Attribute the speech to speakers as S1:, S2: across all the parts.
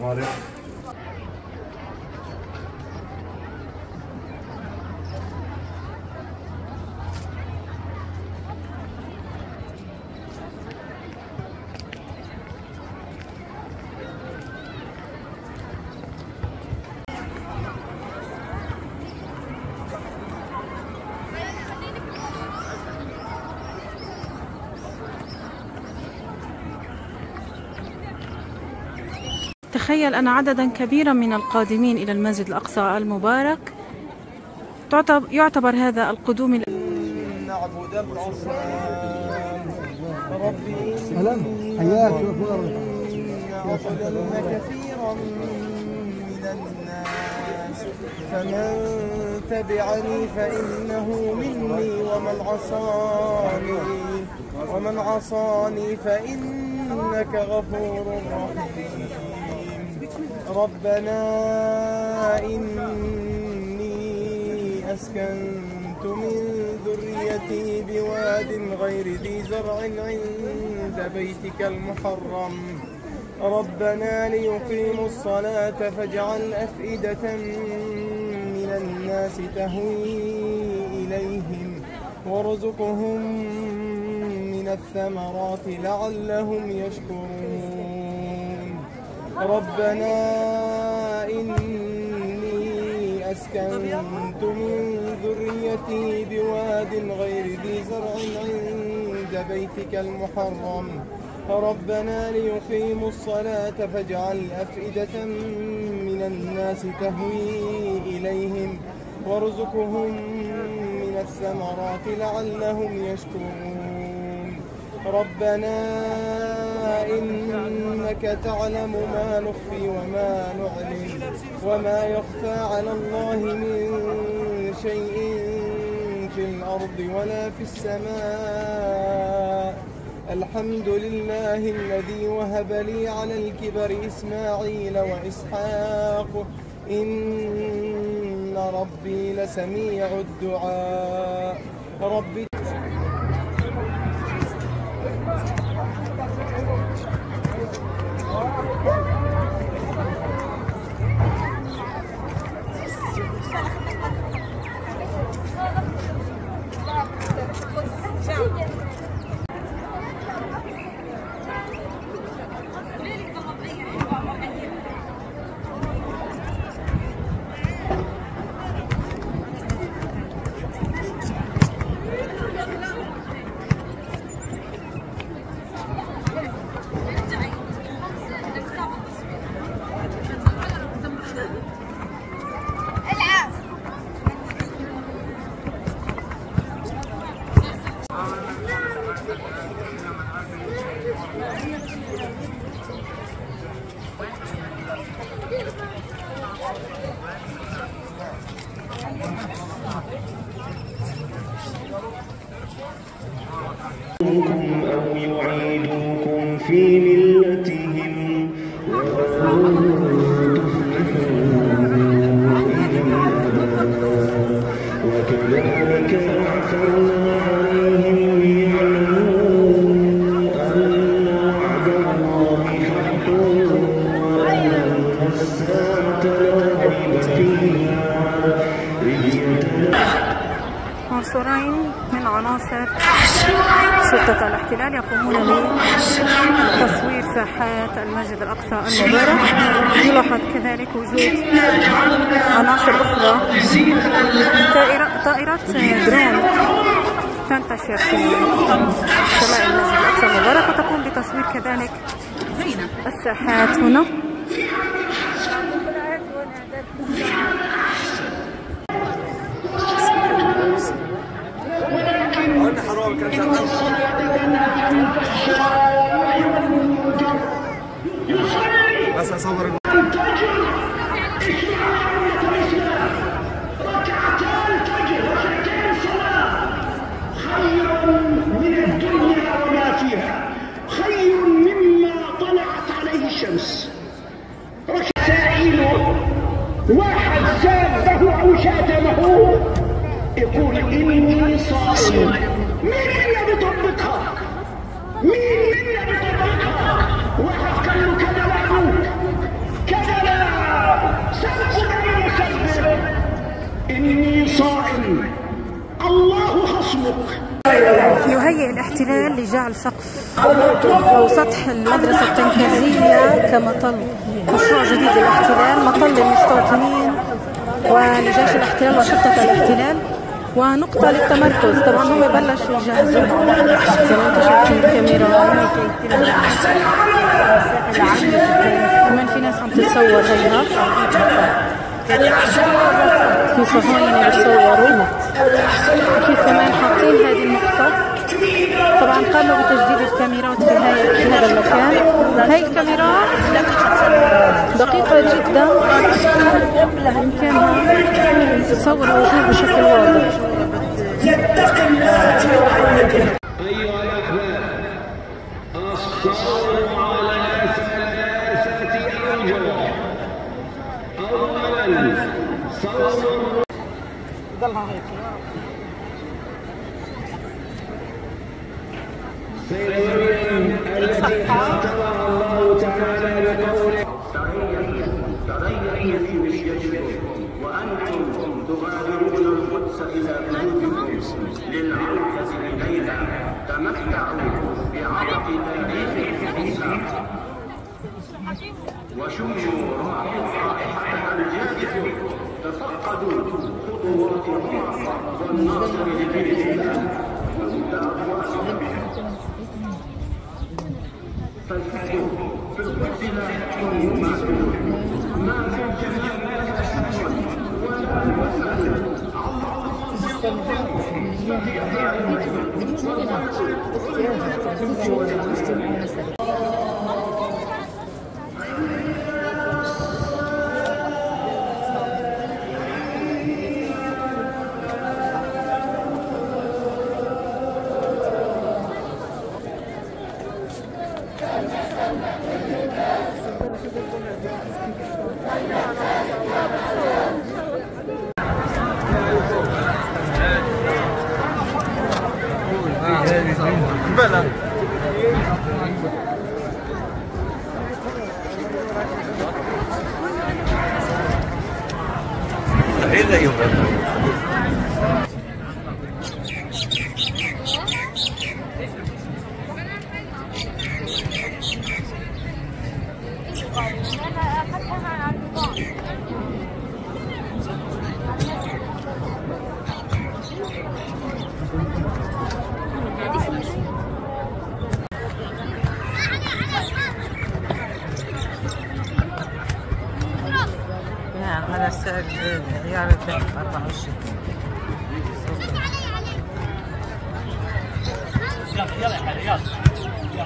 S1: الزمالك.
S2: تخيل أن عددا كبيرا من القادمين إلى المسجد الأقصى المبارك يعتبر هذا القدوم
S3: نعبد الأصنام ربي
S4: حياك
S3: أضللن كثيرا من الناس فمن تبعني فإنه مني ومن عصاني فإنك غفور رحيم. ربنا إني أسكنت من ذريتي بواد غير ذي زرع عند بيتك المحرم ربنا ليقيموا الصلاة فاجعل أفئدة من الناس تهوي إليهم وارزقهم من الثمرات لعلهم يشكرون. ربنا إني أسكنت من ذريتي بواد غير ذي زرع عند بيتك المحرم ربنا ليقيموا الصلاة فاجعل أفئدة من الناس تهوي إليهم وارزقهم من الثمرات لعلهم يشكرون. ربنا إنك تعلم ما نخفي وما نعلن وما يخفى على الله من شيء في الأرض ولا في السماء. الحمد لله الذي وهب لي على الكبر إسماعيل وإسحاق إن ربي لسميع الدعاء. ربي
S5: أو يعيدوكم في ملتهم ولن تفلحوا إذا أبدا وكذلك أعثرنا عليهم ليعلموا أن وعد الله حق وأن الساعة لا ريب فيها
S2: عنصرين من عناصر شرطة الاحتلال يقومون بتصوير ساحات المسجد الأقصى المبارك. يلاحظ كذلك وجود عناصر أخرى، طائرات درون تنتشر في سماء المسجد الأقصى المبارك وتقوم بتصوير كذلك الساحات هنا.
S1: بس اصور
S5: ركعتان فجر ركعتين صلاة خير من الدنيا وما فيها، خير مما طلعت عليه الشمس. سائل واحد سابه او شاتمه يقول اني صائم. مين اللي بيطبقها؟ مين اللي بيطبقها؟ واحد قال له كذا وابوك الله خصمك.
S2: يهيئ الاحتلال لجعل سقف أو سطح المدرسة التنكيزية كمطل مشروع جديد للاحتلال، مطل للمستوطنين ولجيش الاحتلال وشرطة الاحتلال ونقطة للتمركز. طبعا هم بلشوا يجهزوا زي ما انتم شايفين كاميرات، كمان في ناس عم تتصور هيها، في صهاينة بتصوروا، وفي كمان حاطين هذه النقطة. طبعا قاموا بتجديد الكاميرات في هذا المكان. هاي الكاميرات دقيقة جدا، يمكنها تصور الوجوه بشكل واضح.
S5: أيها الأحباب، الصبر على ثلاثة أوجه. أولا صبر سيدة مريم التي خاطبها الله تعالى بقوله
S4: تغيري مشيتكم وانتم تغادرون القدس الى بيوتكم للعودة اليها. تمتعوا بعرق تاريخ عيسى وشموا رائحة الجاذب. تفقدوا خطوات عمر والناصر لدين الله فالفكر في القدس لا يكون ما في الجنة أسد ولا وثن.
S1: بلى
S6: على السعر غيار 24. يلا يا حبيبي يلا.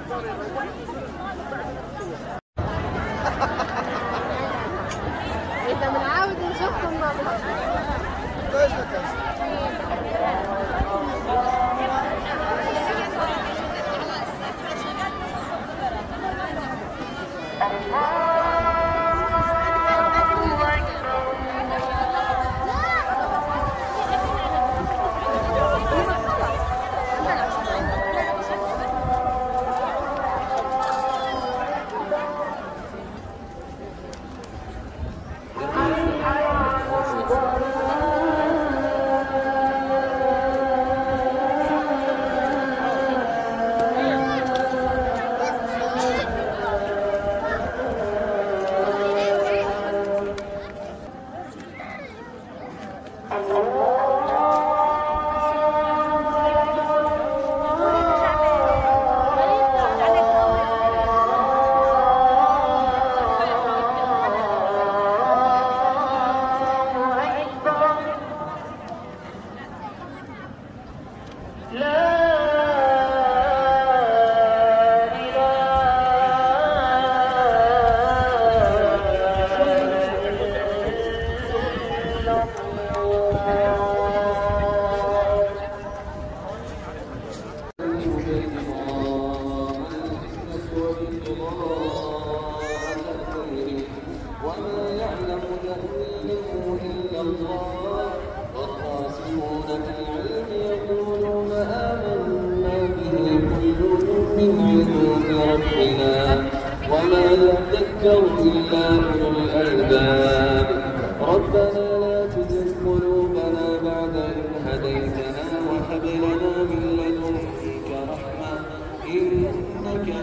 S7: إذا بنعاود نشوفكم مع بعض.
S8: وما يذكر إلا أولو الألباب ربنا لا تزغ قلوبنا بعد إذ هديتنا وهب لنا من لدنك رحمة إنك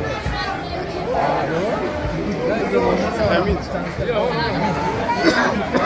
S1: آمين.